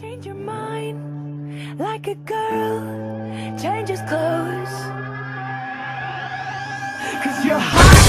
Change your mind like a girl changes clothes. 'Cause you're hot.